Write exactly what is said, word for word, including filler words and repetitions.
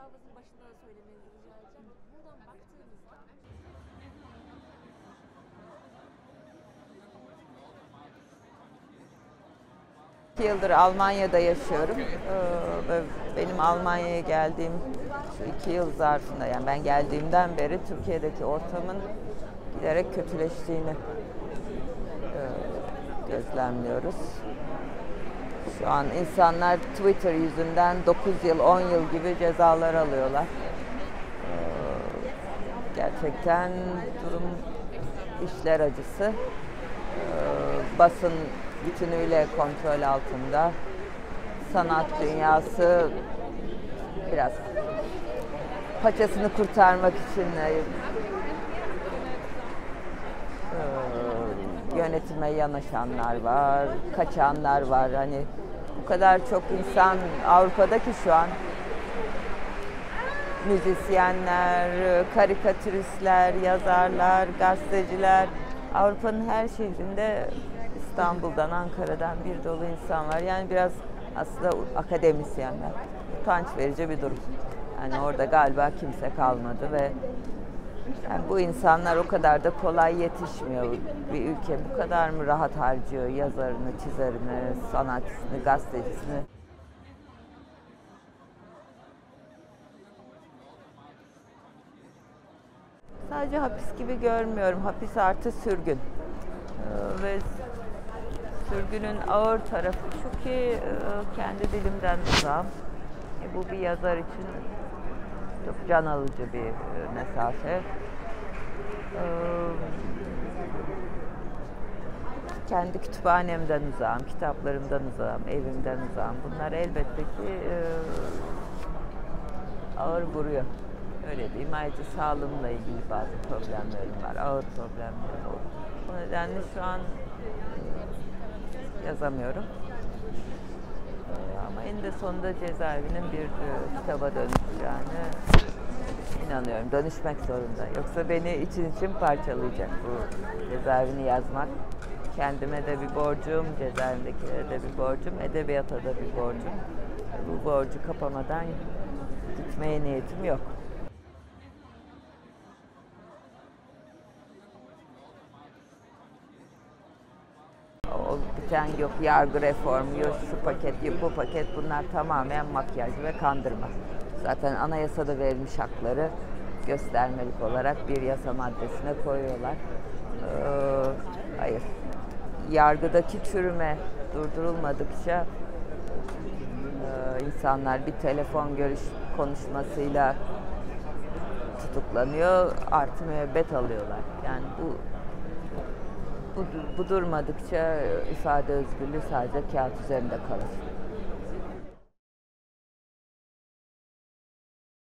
Davası'nın başında da söylemenizi rica edeceğim. Buradan baktığınızda iki yıldır Almanya'da yaşıyorum. Ee, Benim Almanya'ya geldiğim şu iki yıl zarfında, yani ben geldiğimden beri Türkiye'deki ortamın giderek kötüleştiğini e, gözlemliyoruz. Şu an insanlar Twitter yüzünden dokuz yıl, on yıl gibi cezalar alıyorlar. Ee, Gerçekten durum işler acısı. Ee, Basın bütünüyle kontrol altında. Sanat dünyası biraz paçasını kurtarmak için e, yönetime yanaşanlar var, kaçanlar var. Hani bu kadar çok insan Avrupa'da ki şu an müzisyenler, karikatüristler, yazarlar, gazeteciler, Avrupa'nın her şehrinde, İstanbul'dan, Ankara'dan bir dolu insan var. Yani biraz aslında akademisyenler. Utanç verici bir durum. Yani orada galiba kimse kalmadı ve yani bu insanlar o kadar da kolay yetişmiyor. Bir ülke bu kadar mı rahat harcıyor yazarını, çizerini, sanatçısını, gazetecisini? Sadece hapis gibi görmüyorum. Hapis artı sürgün. Ee, ve sürgünün ağır tarafı şu ki e, kendi dilimden uzağım. E, bu bir yazar için çok can alıcı bir e, mesafe. Ee, kendi kütüphanemden uzağım, kitaplarımdan uzağım, evimden uzağım. Bunlar elbette ki e, ağır vuruyor. Öyle diyeyim. Ayrıca sağlığımla ilgili bazı problemlerim var. Ağır problemlerim var. Bu nedenle şu an yazamıyorum. Ama eninde sonunda cezaevinin bir e, kitaba dönüşeceğine inanıyorum. Dönüşmek zorunda. Yoksa beni için için parçalayacak bu cezaevini yazmak. Kendime de bir borcum, cezaevindekilere de bir borcum, edebiyata da bir borcum. Bu borcu kapamadan gitmeye niyetim yok. O biten yok, yargı reformu, yok şu paket, yok bu paket, bunlar tamamen makyaj ve kandırma. Zaten anayasada verilmiş hakları göstermelik olarak bir yasa maddesine koyuyorlar. Ee, hayır, yargıdaki çürüme durdurulmadıkça e, insanlar bir telefon görüş konuşmasıyla tutuklanıyor, artı müebbet alıyorlar. Yani bu Bu, bu durmadıkça ifade özgürlüğü sadece kağıt üzerinde kalır.